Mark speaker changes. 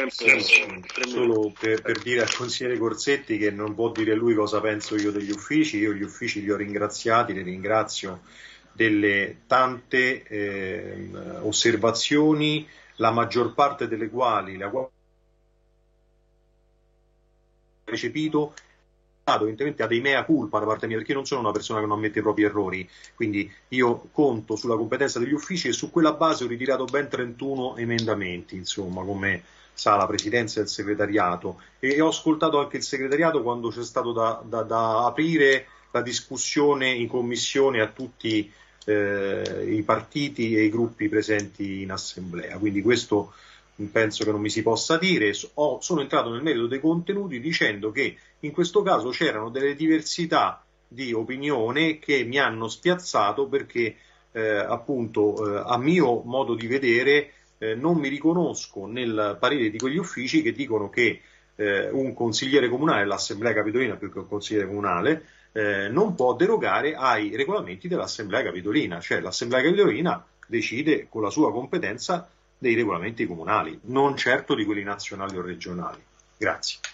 Speaker 1: Solo per dire al consigliere Corsetti che non può dire lui cosa penso io degli uffici. Io gli uffici li ho ringraziati, li ringrazio delle tante osservazioni, la maggior parte delle quali ho recepito, evidentemente ha dei mea culpa da parte mia, perché io non sono una persona che non ammette i propri errori, quindi io conto sulla competenza degli uffici e su quella base ho ritirato ben 31 emendamenti, insomma, come sa la presidenza e il segretariato, e ho ascoltato anche il segretariato quando c'è stato da aprire la discussione in commissione a tutti i partiti e i gruppi presenti in assemblea, quindi questo penso che non mi si possa dire. Sono entrato nel merito dei contenuti dicendo che in questo caso c'erano delle diversità di opinione che mi hanno spiazzato perché appunto a mio modo di vedere non mi riconosco nel parere di quegli uffici che dicono che un consigliere comunale, l'Assemblea Capitolina più che un consigliere comunale, non può derogare ai regolamenti dell'Assemblea Capitolina, cioè l'Assemblea Capitolina decide con la sua competenza dei regolamenti comunali, non certo di quelli nazionali o regionali. Grazie.